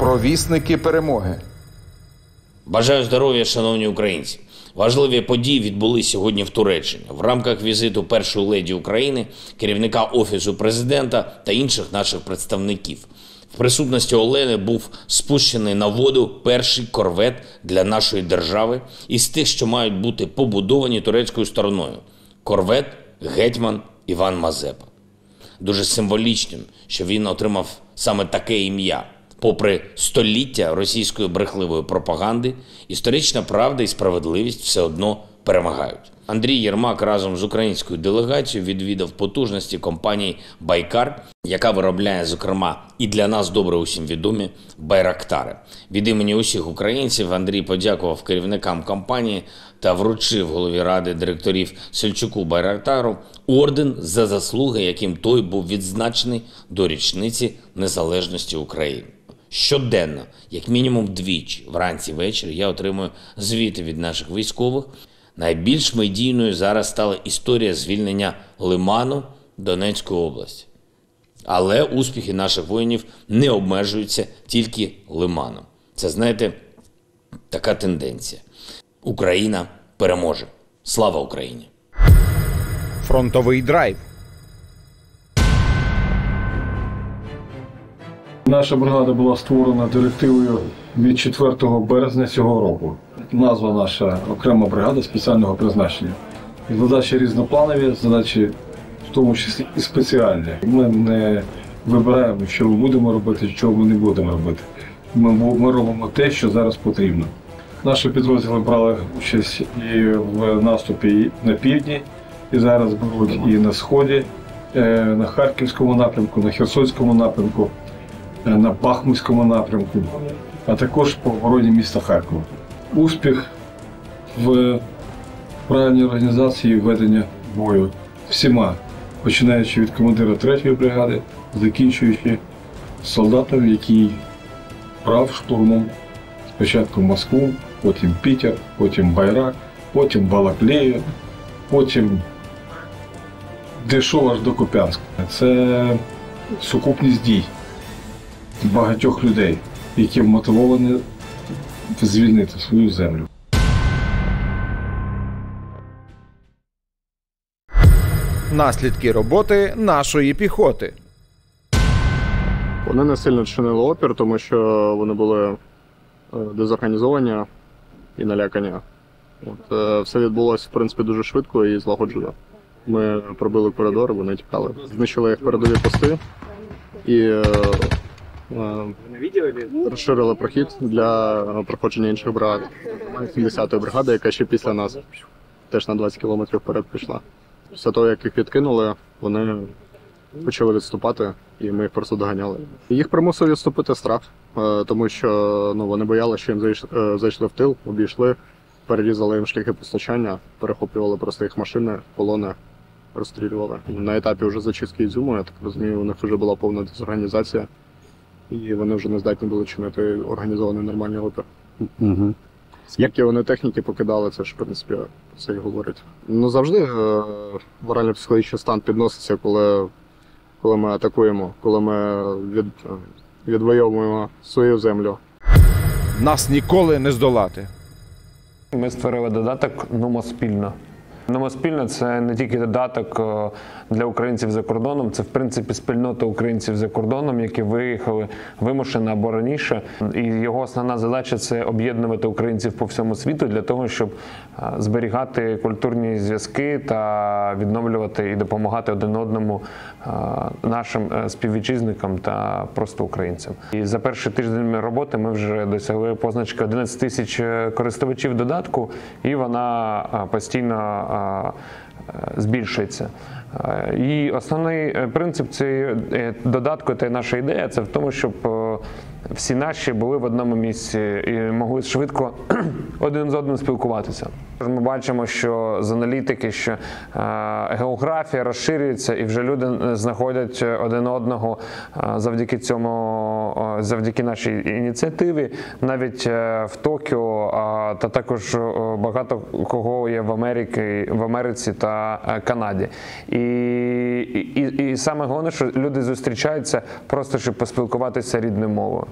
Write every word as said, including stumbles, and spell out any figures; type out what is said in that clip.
Провісники перемоги. Бажаю здоров'я, шановні українці. Важливі події відбулися сьогодні в Туреччині. В рамках візиту першої леді України, керівника Офісу Президента та інших наших представників. В присутності Олени був спущений на воду перший корвет для нашої держави із тих, що мають бути побудовані турецькою стороною. Корвет «Гетьман Іван Мазепа». Дуже символічним, що він отримав саме таке ім'я. Попри століття російської брехливої пропаганди, історична правда і справедливість все одно перемагають. Андрій Єрмак разом з українською делегацією відвідав потужності компанії «Байкар», яка виробляє, зокрема, і для нас добре усім відомі байрактари. Від імені усіх українців Андрій подякував керівникам компанії та вручив голові ради директорів Сельчуку Байрактару орден за заслуги, яким той був відзначений до річниці незалежності України. Щоденно, як мінімум двічі, вранці ввечері, я отримую звіти від наших військових. Найбільш медійною зараз стала історія звільнення Лиману Донецької області. Але успіхи наших воїнів не обмежуються тільки Лиманом. Це, знаєте, така тенденція. Україна переможе. Слава Україні! Фронтовий драйв. Наша бригада була створена директивою від четвертого березня цього року. Назва наша окрема бригада спеціального призначення. І задачі різнопланові, задачі в тому числі і спеціальні. Ми не вибираємо, що ми будемо робити, що ми не будемо робити. Ми, ми робимо те, що зараз потрібно. Наші підрозділи брали участь і в наступі на півдні, і зараз беруть і на сході, на Харківському напрямку, на Херсонському напрямку, на Бахмутському напрямку, а також по обороні міста Харкова. Успіх в правильній організації ведення бою всіма, починаючи від командира третьої бригади, закінчуючи солдатом, який брав штурмом спочатку Москву, потім Пітер, потім Байрак, потім Балаклею, потім дійшов аж до Куп'янська. Це сукупність дій багатьох людей, які мотивовані звільнити свою землю. Наслідки роботи нашої піхоти. Вони не сильно чинили опір, тому що вони були дезорганізовані і налякані. От, все відбулося, в принципі, дуже швидко і злагоджено. Ми пробили коридор, вони тікали. Знищили їх передові пости і розширили прохід для проходження інших бригад. сімдесятої бригади, яка ще після нас теж на двадцять кілометрів вперед пішла. Після того, як їх відкинули, вони почали відступати, і ми їх просто доганяли. Їх примусив відступити страх, тому що ну, вони боялися, що їм зайшли в тил, обійшли, перерізали їм шляхи постачання, перехоплювали просто їх машини, полони, розстрілювали. На етапі вже зачистки Ізюму, я так розумію, у них вже була повна дезорганізація. І вони вже не здатні були чинити організований нормальний опір. Угу. Скільки вони техніки покидали, це ж, в принципі, все і говорить. Ну, завжди е- морально-психологічний стан підноситься, коли, коли ми атакуємо, коли ми від, відвоюємо свою землю. Нас ніколи не здолати. Ми створили додаток «Нумо спільно». «Нумо спільно» – це не тільки додаток для українців за кордоном, це, в принципі, спільнота українців за кордоном, які виїхали вимушено або раніше. І його основна задача – це об'єднувати українців по всьому світу для того, щоб зберігати культурні зв'язки та відновлювати і допомагати один одному нашим співвітчизникам та просто українцям. І за перший тиждень роботи ми вже досягли позначки одинадцять тисяч користувачів додатку, і вона постійно збільшується. І основний принцип цієї додатку та наша ідея – це в тому, щоб всі наші були в одному місці і могли швидко один з одним спілкуватися. Ми бачимо, що з аналітики, що географія розширюється і вже люди знаходять один одного завдяки цьому, завдяки нашій ініціативі. Навіть в Токіо та також багато кого є в Америці, в Америці та Канаді. І, і, і саме головне, що люди зустрічаються просто, щоб поспілкуватися рідною мовою.